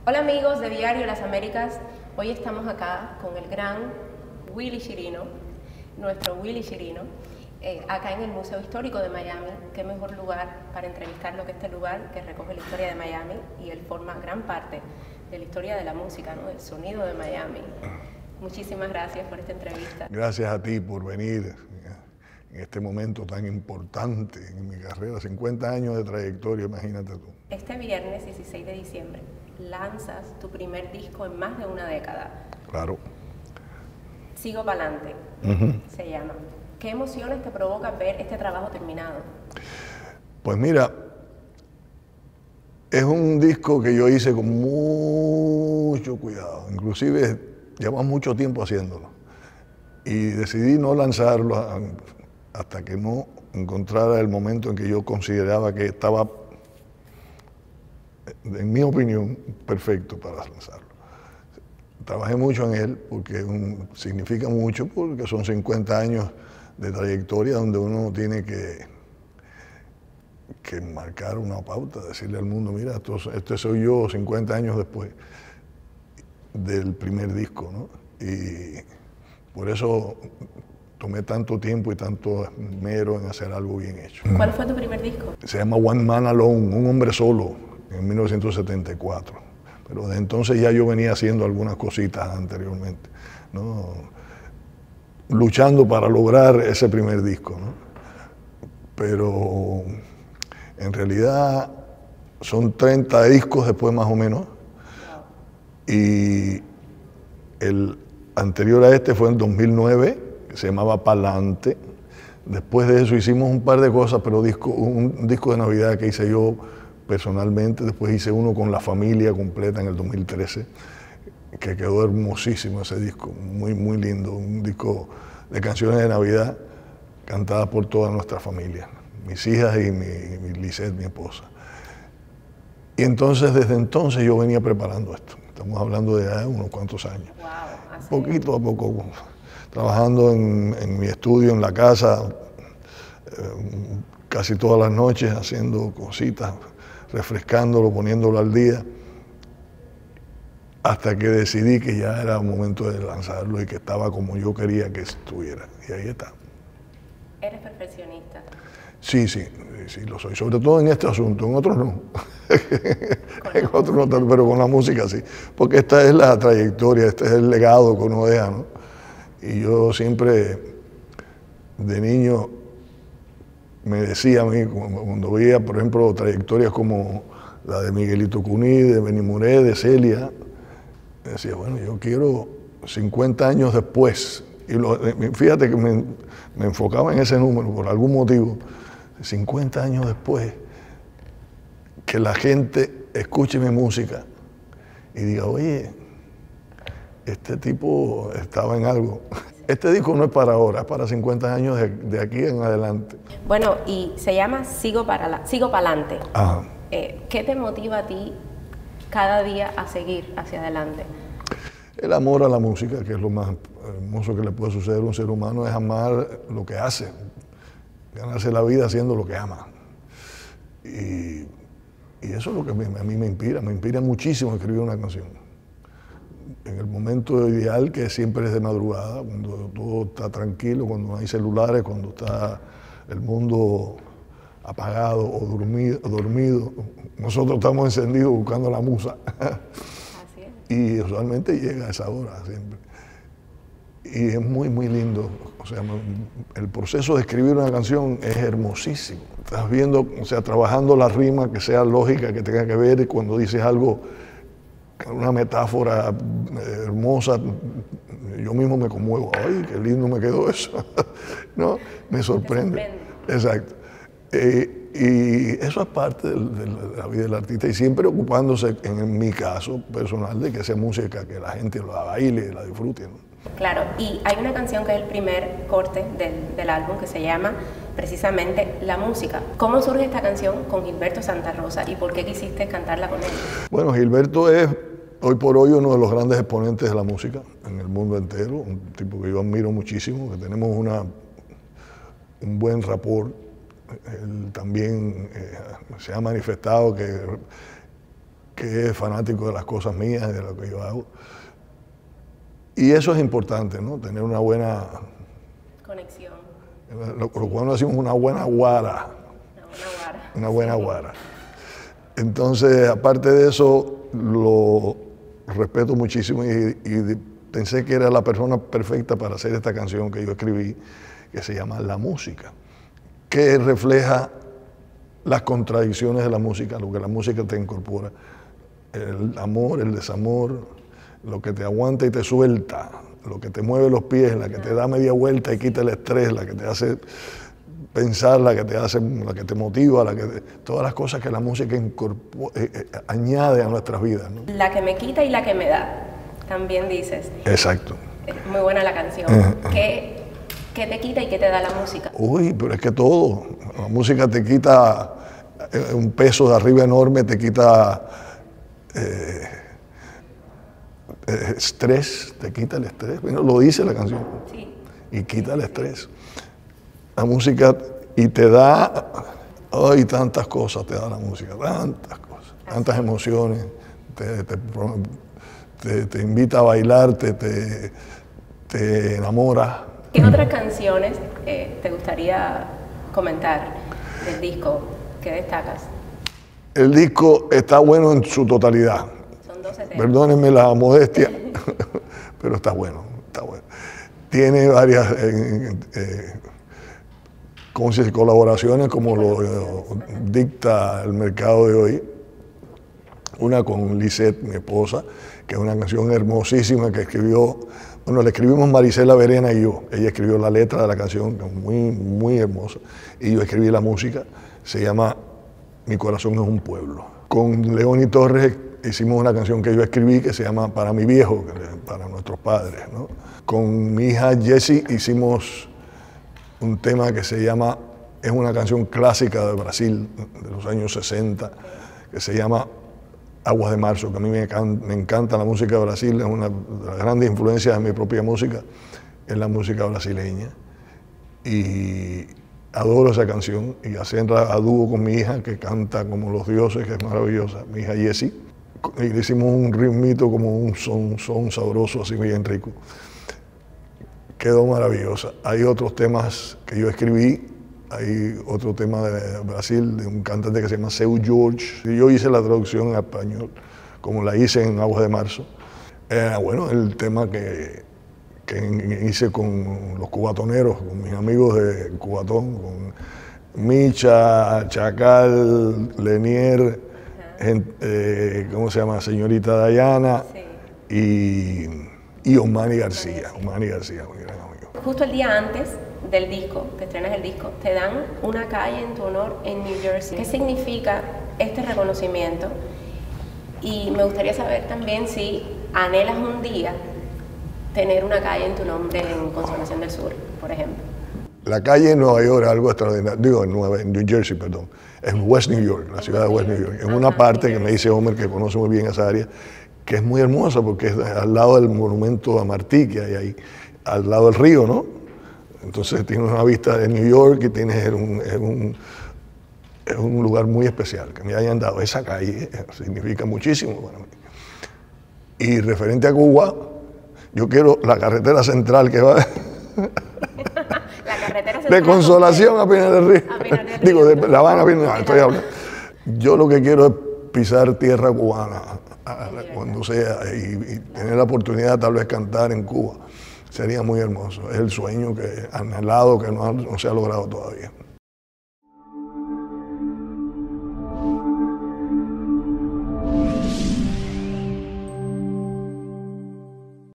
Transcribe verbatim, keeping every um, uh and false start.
Hola amigos de Diario Las Américas, hoy estamos acá con el gran Willy Chirino, nuestro Willy Chirino, eh, acá en el Museo Histórico de Miami. Qué mejor lugar para entrevistarlo que este lugar que recoge la historia de Miami y él forma gran parte de la historia de la música, ¿no? Del sonido de Miami. Muchísimas gracias por esta entrevista. Gracias a ti por venir en este momento tan importante en mi carrera, cincuenta años de trayectoria, imagínate tú. Este viernes dieciséis de diciembre lanzas tu primer disco en más de una década. Claro. Sigo Pa'lante, Uh-huh. se llama. ¿Qué emociones te provoca ver este trabajo terminado? Pues mira, es un disco que yo hice con mucho cuidado, inclusive llevamos mucho tiempo haciéndolo y decidí no lanzarlo hasta que no encontrara el momento en que yo consideraba que estaba, en mi opinión, perfecto para lanzarlo. Trabajé mucho en él porque un, significa mucho, porque son cincuenta años de trayectoria donde uno tiene que, que marcar una pauta, decirle al mundo, mira, esto, este soy yo cincuenta años después del primer disco, ¿no? Y por eso tomé tanto tiempo y tanto esmero en hacer algo bien hecho. ¿Cuál fue tu primer disco? Se llama One Man Alone, Un Hombre Solo, en mil novecientos setenta y cuatro. Pero de entonces ya yo venía haciendo algunas cositas anteriormente, ¿no? Luchando para lograr ese primer disco, ¿no? Pero en realidad son treinta discos después más o menos, y el anterior a este fue en dos mil nueve, que se llamaba Pa'lante. Después de eso hicimos un par de cosas, pero disco, un disco de Navidad que hice yo personalmente, después hice uno con la familia completa en el dos mil trece, que quedó hermosísimo ese disco, muy, muy lindo, un disco de canciones de Navidad cantadas por toda nuestra familia, mis hijas y mi, mi Lisette, mi esposa. Y entonces, desde entonces yo venía preparando esto, estamos hablando de ya unos cuantos años. Wow, así. Poquito a poco, trabajando en, en mi estudio, en la casa, eh, casi todas las noches, haciendo cositas, refrescándolo, poniéndolo al día, hasta que decidí que ya era el momento de lanzarlo y que estaba como yo quería que estuviera. Y ahí está. ¿Eres perfeccionista? Sí, sí, sí lo soy, sobre todo en este asunto, en otros no. En otros no tanto, pero con la música sí. Porque esta es la trayectoria, este es el legado que uno deja, ¿no? Y yo siempre, de niño, me decía a mí, cuando veía, por ejemplo, trayectorias como la de Miguelito Cuní, de Benny Moré, de Celia, me decía, bueno, yo quiero cincuenta años después, y lo, fíjate que me, me enfocaba en ese número por algún motivo, cincuenta años después, que la gente escuche mi música y diga, oye, este tipo estaba en algo. Este disco no es para ahora, es para cincuenta años de, de aquí en adelante. Bueno, y se llama Sigo, para la, Sigo Pa'lante. Ajá. Eh, ¿Qué te motiva a ti cada día a seguir hacia adelante? El amor a la música, que es lo más hermoso que le puede suceder a un ser humano, es amar lo que hace, ganarse la vida haciendo lo que ama. Y, y eso es lo que me, a mí me inspira, me inspira muchísimo escribir una canción. En el momento ideal, que siempre es de madrugada, cuando todo está tranquilo, cuando no hay celulares, cuando está el mundo apagado o dormido, dormido. Nosotros estamos encendidos buscando la musa. Así es. Y usualmente llega a esa hora siempre. Y es muy, muy lindo. O sea, el proceso de escribir una canción es hermosísimo. Estás viendo, o sea, trabajando la rima que sea lógica, que tenga que ver, y cuando dices algo, una metáfora hermosa, yo mismo me conmuevo. Ay, qué lindo me quedó eso. ¿No? Me sorprende. Exacto. Eh, y eso es parte de, de la vida del artista, y siempre ocupándose, en mi caso personal, de que sea música que la gente la baile y la disfrute, ¿no? Claro, y hay una canción que es el primer corte del, del álbum, que se llama precisamente La Música. ¿Cómo surge esta canción con Gilberto Santa Rosa y por qué quisiste cantarla con él? Bueno, Gilberto es hoy por hoy uno de los grandes exponentes de la música en el mundo entero, un tipo que yo admiro muchísimo, que tenemos una, un buen rapport. Él también eh, se ha manifestado que, que es fanático de las cosas mías, de lo que yo hago. Y eso es importante, ¿no? Tener una buena conexión. Los cubanos decimos una buena guara. Una buena guara. Una buena guara. Entonces, aparte de eso, lo respeto muchísimo y, y pensé que era la persona perfecta para hacer esta canción que yo escribí, que se llama La Música, que refleja las contradicciones de la música, lo que la música te incorpora. El amor, el desamor, lo que te aguanta y te suelta, lo que te mueve los pies, la que te da media vuelta y quita el estrés, la que te hace pensar, la que te hace, la que te motiva, la que te, todas las cosas que la música eh, eh, añade a nuestras vidas, ¿no? La que me quita y la que me da, también dices. Exacto. Es muy buena la canción. Uh-huh. ¿Qué, ¿Qué te quita y qué te da la música? Uy, pero es que todo. La música te quita un peso de arriba enorme, te quita eh, eh, estrés, te quita el estrés. Bueno, lo dice la canción. Sí. Y quita el estrés. La música, y te da, ay, tantas cosas te da la música, tantas cosas, tantas emociones, te, te, te, te invita a bailar, te, te, te enamora. ¿Qué otras canciones eh, te gustaría comentar del disco que destacas? El disco está bueno en su totalidad. Son doce temas. Perdónenme la modestia, pero está bueno, está bueno. Tiene varias eh, eh, como si colaboraciones como lo eh, dicta el mercado de hoy. Una con Lisette, mi esposa, que es una canción hermosísima que escribió, bueno, le escribimos Marisela Verena y yo. Ella escribió la letra de la canción, que es muy, muy hermosa, y yo escribí la música. Se llama Mi corazón es un pueblo. Con Leoni Torres hicimos una canción que yo escribí que se llama Para mi viejo, para nuestros padres, ¿no? Con mi hija Jessie hicimos un tema que se llama, es una canción clásica de Brasil, de los años sesenta, que se llama Aguas de Marzo, que a mí me encanta, me encanta la música de Brasil, es una de las grandes influencias de mi propia música, es la música brasileña. Y adoro esa canción, y hacerla a dúo con mi hija, que canta como los dioses, que es maravillosa, mi hija Jessie. Y le hicimos un ritmito como un son, son sabroso, así bien rico. Quedó maravillosa. Hay otros temas que yo escribí, hay otro tema de Brasil, de un cantante que se llama Seu Jorge. Y yo hice la traducción en español, como la hice en Aguas de Marzo. Eh, bueno, el tema que, que hice con los cubatoneros, con mis amigos de Cubatón, con Micha, Chacal, Lenier, gente, eh, ¿cómo se llama? Señorita Dayana, sí. y... y Omani García, Omani García, mi gran amigo. Justo el día antes del disco, que estrenas el disco, te dan una calle en tu honor en New Jersey. ¿Qué significa este reconocimiento? Y me gustaría saber también si anhelas un día tener una calle en tu nombre en Consolación del Sur, por ejemplo. La calle en Nueva York es algo extraordinario, digo, en, Nueva, en New Jersey, perdón, en West New York, la ciudad de West New York, en una parte que me dice Homer, que conoce muy bien esa área, que es muy hermosa porque es al lado del monumento a Martí, que hay ahí, al lado del río, ¿no? Entonces tienes una vista de New York y tienes un, es un, es un lugar muy especial. Que me hayan dado esa calle significa muchísimo para mí. Y referente a Cuba, yo quiero la carretera central que va la carretera central de Consolación a Pinar del Río. A Pinar del Río. Digo, de La Habana a Pinar del Río, estoy hablando. Yo lo que quiero es pisar tierra cubana a, a, cuando sea y, y tener la oportunidad tal vez cantar en Cuba. Sería muy hermoso. Es el sueño que anhelado que no, no se ha logrado todavía.